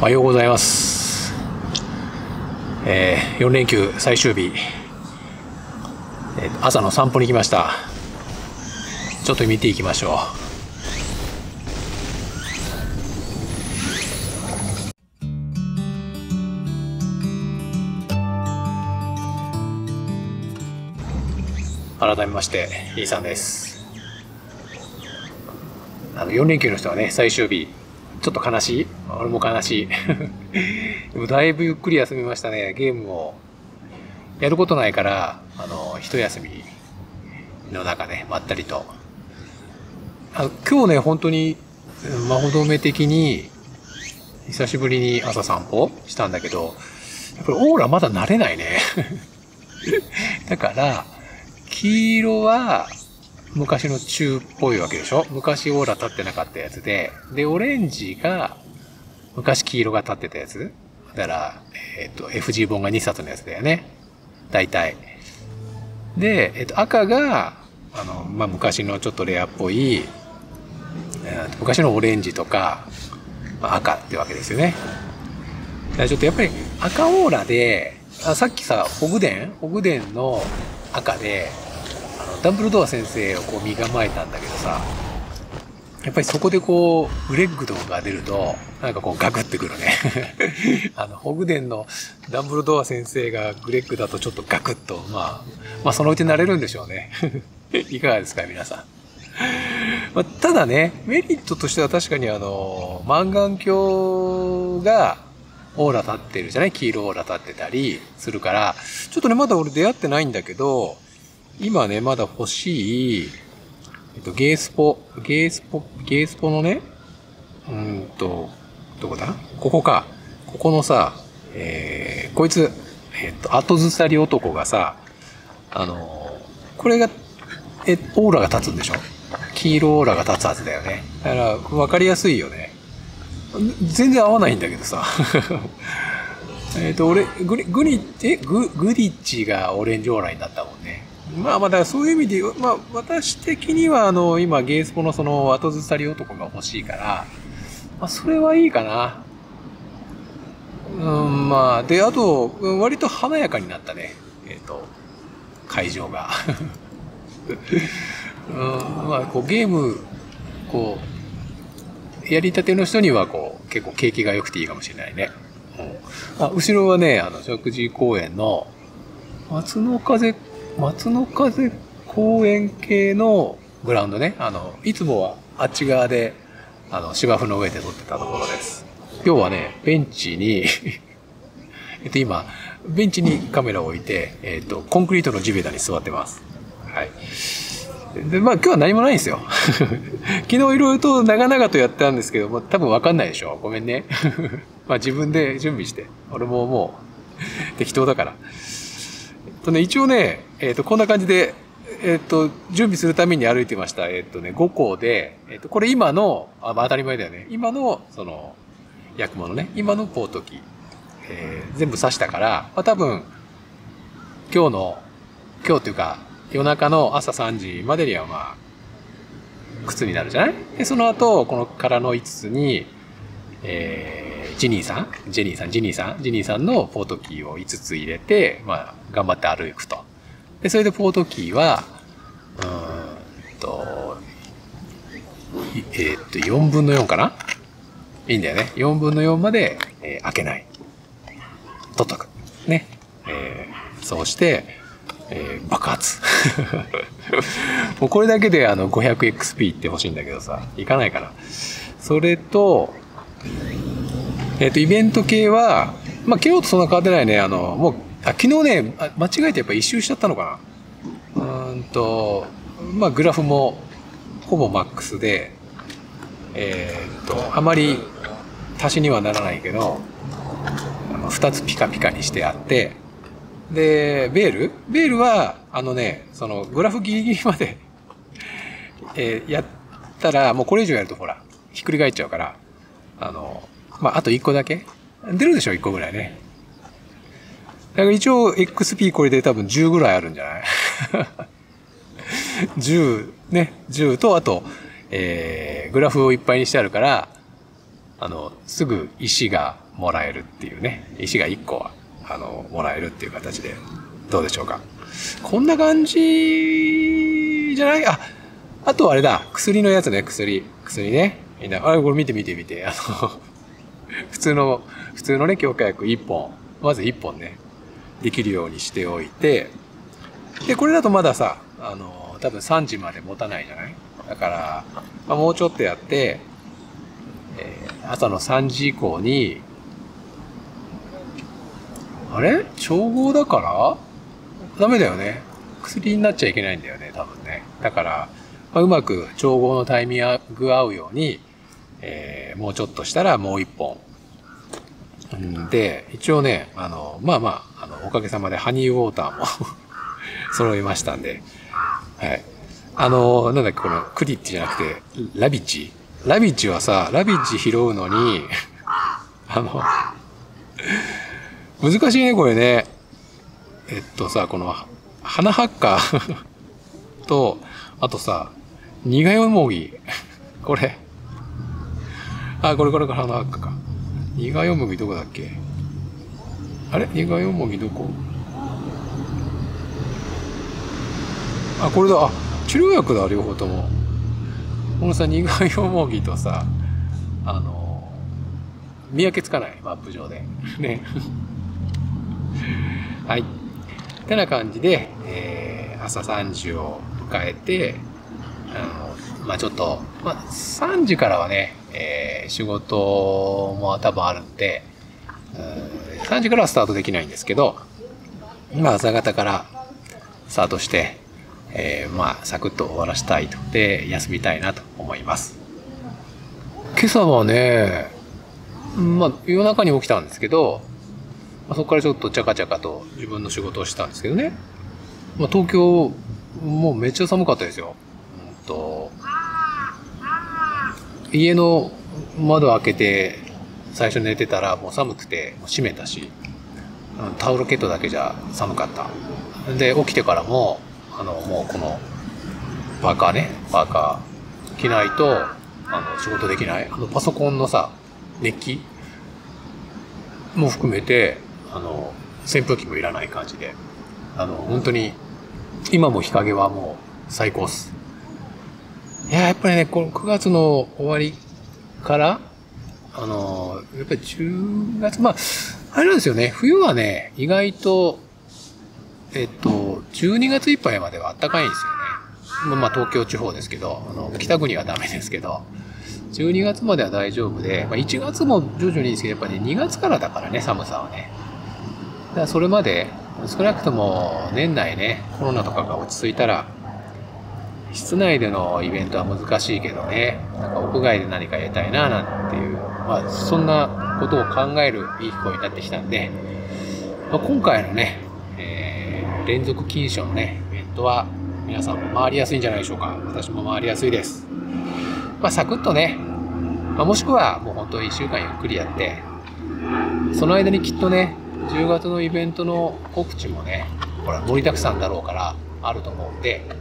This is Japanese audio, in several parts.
おはようございます。4連休最終日、朝の散歩に来ました。ちょっと見ていきましょう。改めまして、イーさんです。4連休の人はね、最終日、ちょっと悲しい？俺も悲しい。でもだいぶゆっくり休みましたね。ゲームをやることないから、一休みの中ね、まったりと。今日ね、本当に、まほどめ的に、久しぶりに朝散歩したんだけど、やっぱりオーラまだ慣れないね。だから、黄色は、昔の中っぽいわけでしょ。昔オーラ立ってなかったやつで、で、オレンジが、昔黄色が立ってたやつ。だから、FG 本が2冊のやつだよね。大体。で、赤が、昔のちょっとレアっぽい、昔のオレンジとか、赤ってわけですよね。だからちょっとやっぱり赤オーラで、さっきさ、ホグデンの赤で、ダンブルドア先生をこう身構えたんだけどさ、やっぱりそこでこう、グレッグとかが出ると、なんかこうガクってくるね。ホグデンのダンブルドア先生がグレッグだとちょっとガクッと、まあそのうち慣れるんでしょうね。いかがですか、皆さん。ただね、メリットとしては確かにマンガン鏡がオーラ立ってるじゃない？黄色オーラ立ってたりするから、ちょっとね、まだ俺出会ってないんだけど、今ね、まだ欲しい、ゲースポのね、どこだ？ここか。ここのさ、こいつ、後ずさり男がさ、これが、オーラが立つんでしょ？黄色オーラが立つはずだよね。だから、わかりやすいよね。全然合わないんだけどさ。俺、グリッチがオレンジオーラになったもんね。だからそういう意味で、私的には今ゲースポのその後ずさり男が欲しいから、それはいいかな。で、あと、割と華やかになったね。会場が。こうゲーム、こう、やりたての人にはこう、結構景気が良くていいかもしれないね。後ろはね、石神井公園の松の風公園系のグラウンドね。いつもはあっち側で、芝生の上で撮ってたところです。今日はね、ベンチに、今、ベンチにカメラを置いて、コンクリートの地べたに座ってます。はい。で、今日は何もないんですよ。昨日いろいろと長々とやったんですけど、多分わかんないでしょ。ごめんね。自分で準備して。俺ももう、適当だから。一応ね、こんな感じで、準備するために歩いてました。5校で、これ今の、当たり前だよね。今の、薬物ね。今のポートキー。全部刺したから、多分、今日というか、夜中の朝3時までには靴になるじゃない？で、その後、この空の5つに、ジニーさんのポートキーを5つ入れて、頑張って歩くと。で、それでポートキーは、4分の4かな？いいんだよね。4分の4まで、開けない。取っとく。ね。そうして、爆発。もうこれだけで500XP って欲しいんだけどさ、いかないかな。それと、イベント系は、昨日とそんな変わってないね。もう、昨日ね、間違えてやっぱ一周しちゃったのかな。グラフも、ほぼマックスで、あまり足しにはならないけど、2つピカピカにしてあって、で、ベールは、そのグラフギリギリまで、やったら、もうこれ以上やるとほら、ひっくり返っちゃうから、あと1個だけ出るでしょ、1個ぐらいね。だから一応 XP これで多分10ぐらいあるんじゃない？ 10 ね、10と、あと、グラフをいっぱいにしてあるから、 すぐ石がもらえるっていうね。石が1個は、もらえるっていう形で、どうでしょうか。こんな感じじゃない？あとあれだ。薬のやつね、薬ね。みんな、これ見て。普通のね、強化薬1本。まず1本ね、できるようにしておいて、で、これだとまださ、多分3時まで持たないじゃない？だから、もうちょっとやって、朝の3時以降に、あれ？調合だからダメだよね。薬になっちゃいけないんだよね、多分ね。だから、うまく調合のタイミング合うように、もうちょっとしたらもう1本。で、一応ね、おかげさまでハニーウォーターも揃いましたんで、はい。なんだっけ、このクリッチじゃなくて、ラビッチはさ、ラビッチ拾うのに、難しいね、これね。この、花ハッカーと、あとさ、苦よもぎ。これ。これ花ハッカーか。苦よもぎどこだっけ？あれ？苦よもぎどこ？これだ。治療薬だ、両方とも。このさ、苦よもぎとさ、見分けつかない、マップ上で。ね。はい。ってな感じで、朝3時を迎えて、ちょっと、3時からはね、仕事も多分あるんで、3時からはスタートできないんですけど、朝方からスタートして、サクッと終わらせたいと。で、休みたいなと思います。今朝はね、夜中に起きたんですけど、そこからちょっとチャカチャカと自分の仕事をしたんですけどね。東京、もうめっちゃ寒かったですよ。家の窓開けて最初寝てたらもう寒くて閉めたし、タオルケットだけじゃ寒かった。で、起きてからも、もうこのパーカー着ないと、仕事できない。パソコンのさ、熱気も含めて、扇風機もいらない感じで、本当に、今も日陰はもう最高っす。やっぱりね、この9月の終わりから、やっぱり10月、あれなんですよね、冬はね、意外と、12月いっぱいまでは暖かいんですよね。東京地方ですけど、北国はダメですけど、12月までは大丈夫で、1月も徐々にいいですけど、やっぱり2月からだからね、寒さはね。だからそれまで、少なくとも年内ね、コロナとかが落ち着いたら、室内でのイベントは難しいけどね、屋外で何かやりたいな、なんていう、そんなことを考えるいい気候になってきたんで、今回のね、連続金賞のね、イベントは皆さんも回りやすいんじゃないでしょうか。私も回りやすいです。サクッとね、もしくはもう本当に1週間ゆっくりやって、その間にきっとね、10月のイベントの告知もね、盛りだくさんだろうからあると思うんで、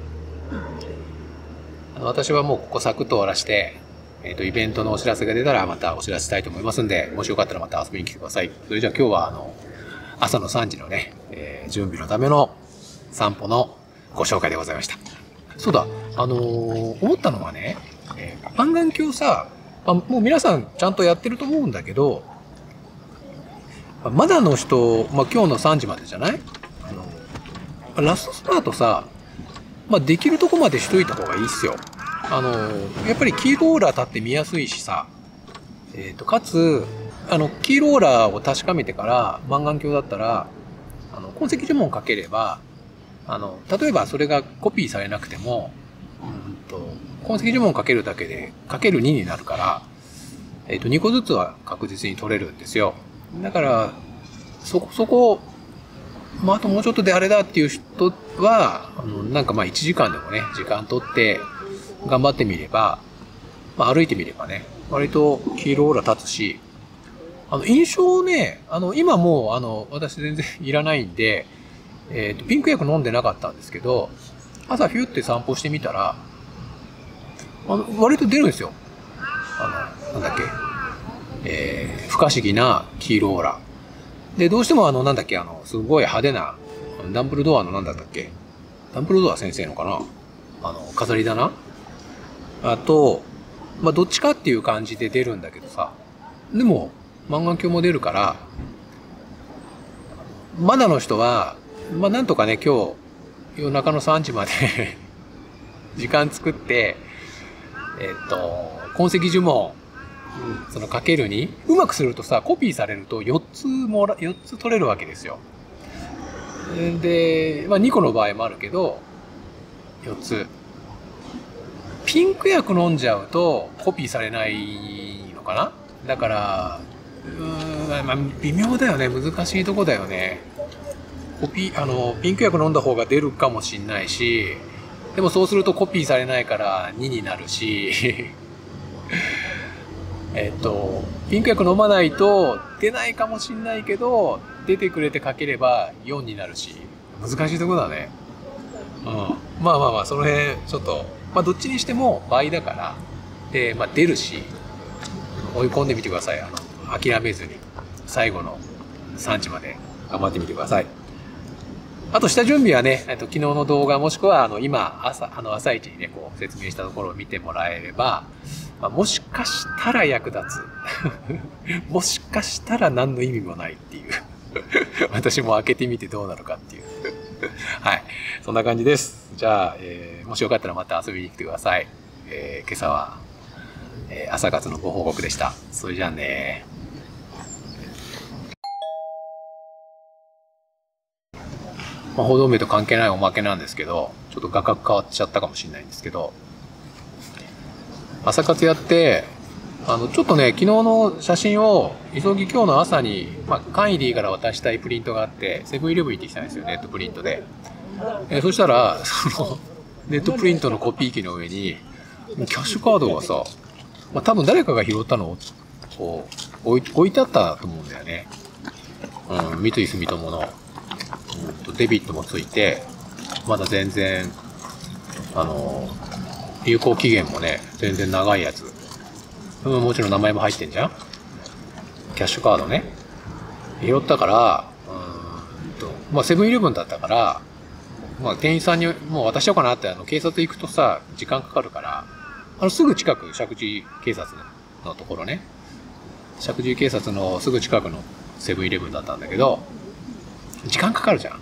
私はもうここサクッと終わらして、イベントのお知らせが出たらまたお知らせしたいと思いますんで、もしよかったらまた遊びに来てください。それじゃあ今日は朝の3時のね、準備のための散歩のご紹介でございました。そうだ、思ったのはね、万願鏡さ、もう皆さんちゃんとやってると思うんだけど、まだの人、今日の3時までじゃない？ラストスパートさ、できるとこまでしといた方がいいっすよ。やっぱりキーローラー立って見やすいしさ、かつ、キーローラーを確かめてから万願鏡だったら、痕跡呪文かければ、例えばそれがコピーされなくても、痕跡呪文かけるだけで、かける2になるから、2個ずつは確実に取れるんですよ。だから、そこ、あともうちょっとであれだっていう人は、1時間でもね、時間取って、頑張ってみれば、歩いてみればね、割とキーローラー立つし、印象ね、今もう、私全然いらないんで、ピンク薬飲んでなかったんですけど、朝フュって散歩してみたら、割と出るんですよ。なんだっけ。 不可思議な黄色オーラ。で、どうしてもなんだっけ、すごい派手な、ダンブルドアのなんだったっけ、ダンブルドア先生のかな、飾り棚あと、まあ、どっちかっていう感じで出るんだけどさ、でも、満願鏡も出るから、まだの人は、まあ、なんとかね、今日、夜中の3時まで時間作って、痕跡呪文、そのかけるに、うまくするとさ、コピーされると4つ取れるわけですよ。で、まあ、2個の場合もあるけど、4つ。ピンク薬飲んじゃうとコピーされないのかな。だから、まあ、微妙だよね。難しいとこだよね。ピンク薬飲んだ方が出るかもしんないし、でもそうするとコピーされないから2になるし、ピンク薬飲まないと出ないかもしんないけど、出てくれて書ければ4になるし、難しいとこだね。まあ、その辺、ちょっと、まあ、どっちにしても倍だから、で、まあ、出るし、追い込んでみてください。諦めずに、最後の3時まで頑張ってみてください。あと、下準備はね、昨日の動画、もしくは、今、朝一にね、こう、説明したところを見てもらえれば、まあ、もしかしたら役立つ。もしかしたら何の意味もないっていう。私も開けてみてどうなるかっていう。はい。そんな感じです。じゃあ、もしよかったらまた遊びに来てください。今朝は、朝活のご報告でした。それじゃあね。まあ、報道名と関係ないおまけなんですけど、ちょっと画角変わっちゃったかもしれないんですけど、朝活やって、ちょっとね、昨日の写真を、急ぎ今日の朝に、まあ、カンイリーから渡したいプリントがあって、セブンイレブン行ってきたんですよ、ネットプリントで。そしたら、ネットプリントのコピー機の上に、キャッシュカードがさ、まあ、多分誰かが拾ったのを置いてあったと思うんだよね。三井住友の、デビットもついて、まだ全然、有効期限もね、全然長いやつ。もちろん名前も入ってんじゃん。キャッシュカードね。拾ったから、まあセブンイレブンだったから、まあ店員さんにもう渡しようかなって、警察行くとさ、時間かかるから、すぐ近く、石神井警察のところね。石神井警察のすぐ近くのセブンイレブンだったんだけど、時間かかるじゃ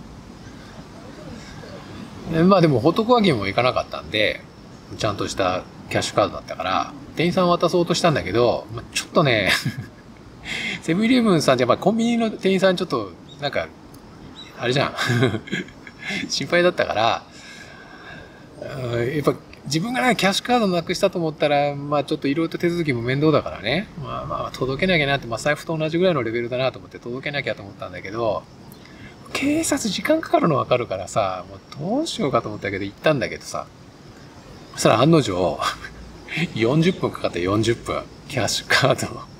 ん。まあでもホットコアギも行かなかったんで、ちゃんとしたキャッシュカードだったから、店員さん渡そうとしたんだけど、ちょっとね、セブンイレブンさんじゃ、まあコンビニの店員さんちょっと、なんか、あれじゃん。心配だったから、やっぱ自分がね、キャッシュカードなくしたと思ったら、まあちょっといろいろと手続きも面倒だからね。まあ届けなきゃなって、まあ財布と同じぐらいのレベルだなと思って届けなきゃと思ったんだけど、警察時間かかるのわかるからさ、もうどうしようかと思ったけど行ったんだけどさ、そしたら案の定、40分かかって40分、キャッシュカ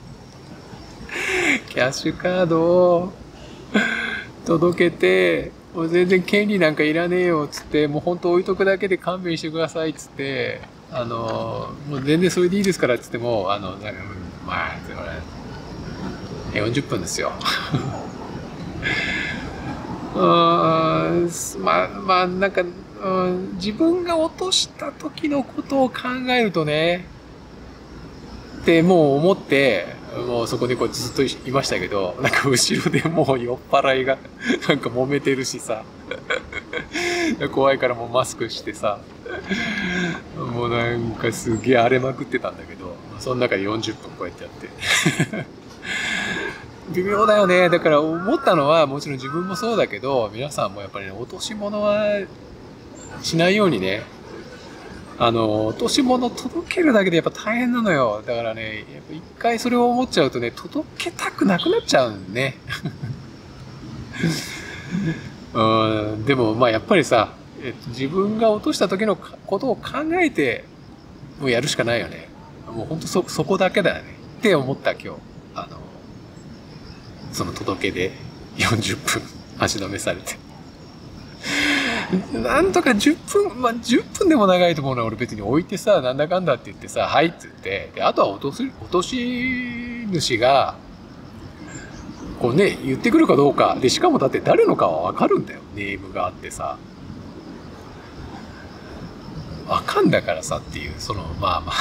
ードを届けて、もう全然権利なんかいらねえよっつって、もう本当置いとくだけで勘弁してくださいっつって、もう全然それでいいですからっつっても、まあ、40分ですよ。まあ、なんか、自分が落とした時のことを考えるとね、ってもう思って、もうそこでこうずっといましたけど、なんか後ろでもう酔っ払いがなんか揉めてるしさ、怖いからもうマスクしてさ、もうなんかすげえ荒れまくってたんだけど、その中で40分こうやってやって微妙だよね。だから思ったのは、もちろん自分もそうだけど、皆さんもやっぱりね、落とし物はしないようにね。落とし物届けるだけでやっぱ大変なのよ。だからね、やっぱ一回それを思っちゃうとね、届けたくなくなっちゃうんね。でもまあやっぱりさ、自分が落とした時のことを考えて、もうやるしかないよね。もうほんとそこだけだよね。って思った今日。その届けで40分足止めされて。なんとか10分、まあ、10分でも長いと思うのは俺別に置いてさ、なんだかんだって言ってさ、はいって言って、で、あとは落とし主がこうね言ってくるかどうかで、しかもだって誰のかは分かるんだよ、ネームがあってさ、分かんだからさっていう、そのまあまあ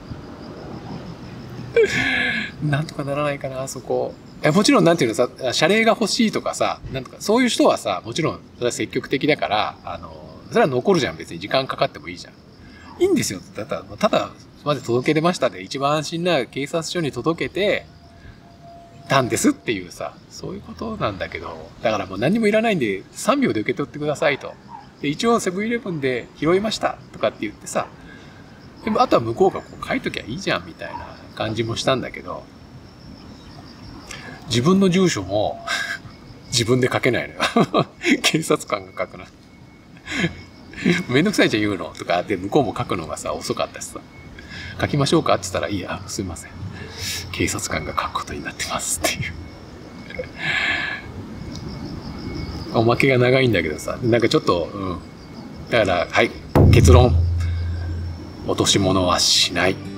なんとかならないかな、そこ。もちろんなんていうのさ、謝礼が欲しいとかさ、なんとかそういう人はさ、もちろんそれは積極的だから、それは残るじゃん、別に時間かかってもいいじゃん。いいんですよ。ただまず届け出ましたで、一番安心な警察署に届けてたんですっていうさ、そういうことなんだけど、だからもう何にもいらないんで3秒で受け取ってくださいと。で一応セブンイレブンで拾いましたとかって言ってさ、でもあとは向こうがこう書いときゃいいじゃんみたいな感じもしたんだけど、自分の住所も自分で書けないのよ警察官が書くのめんどくさいじゃん言うのとかで、向こうも書くのがさ遅かったしさ、書きましょうかって言ったら、いやすいません、警察官が書くことになってますっていうおまけが長いんだけどさ、なんかちょっと、だからはい、結論、落とし物はしない。